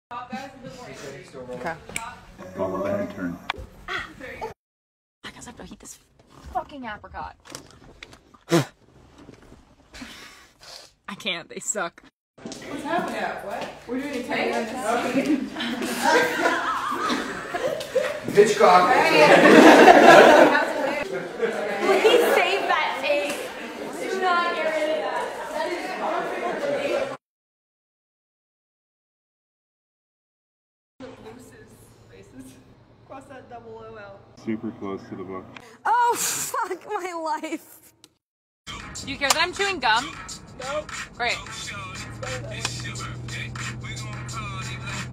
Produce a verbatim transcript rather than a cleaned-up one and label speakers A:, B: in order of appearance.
A: Okay.
B: Follow the head turn.
A: Ah. I guess I have to heat this fucking apricot. I can't. They suck.
C: What's happening? What? We're doing a tank.
B: Hitchcock.
A: Please save that take. Do not get rid of that. That is perfect.
C: Luce's faces. Cross that double O out.
B: Super close to the book.
A: Oh, fuck my life. Do you care that I'm chewing gum?
C: Nope.
A: Great.